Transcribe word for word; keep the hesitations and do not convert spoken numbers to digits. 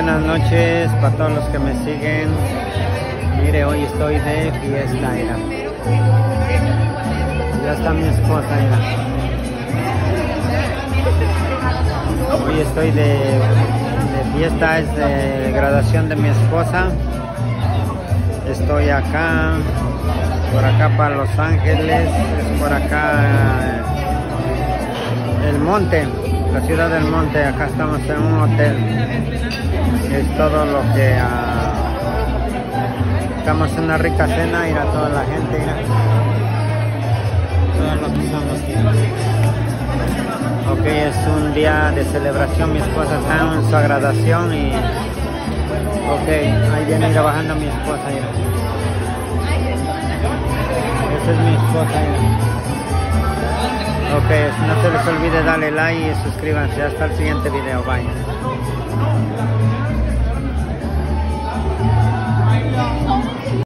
buenas noches para todos los que me siguen. Mire, hoy estoy de fiesta, mira. Ya está mi esposa, mira. Hoy estoy de, de fiesta, es de graduación de mi esposa. Estoy acá, por acá para Los Ángeles, es por acá el monte, la ciudad del monte. Acá estamos en un hotel. Es todo lo que uh, estamos en una rica cena, ir a toda la gente, mira. Todo lo que estamos aquí. Ok, es un día de celebración, mi esposa está en su graduación y ok, ahí viene trabajando mi esposa, mira. Esa es mi esposa, mira. Ok, no se les olvide darle like y suscríbanse. Hasta el siguiente video. Bye.